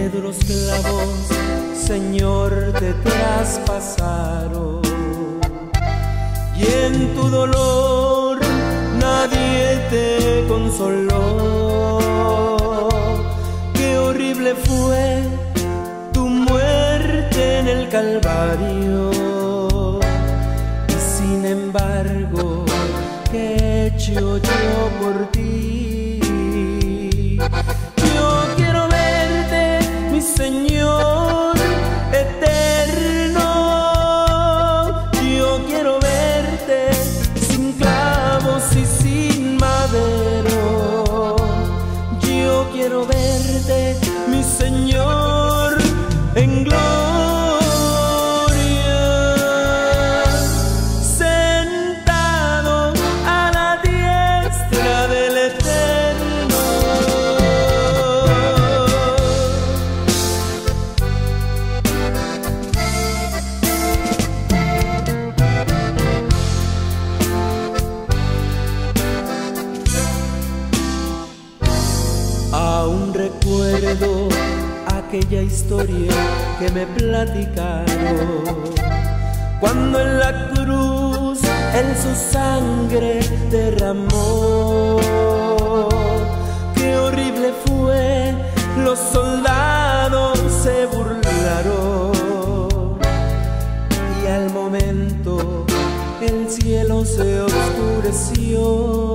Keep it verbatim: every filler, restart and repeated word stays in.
de los clavos, Señor, te traspasaron, y en tu dolor nadie te consoló. Qué horrible fue tu muerte en el Calvario, y sin embargo, ¿qué he hecho yo por ti? Yo quiero verte, mi Señor eterno. Yo quiero verte sin clavos y sin madero. Yo quiero verte, mi Señor, en gloria, sentado a la diestra del Eterno. Aún recuerdo aquella historia que me platicaron, cuando en la cruz Él su sangre derramó. Qué horrible fue, los soldados se burlaron, y al momento el cielo se oscureció.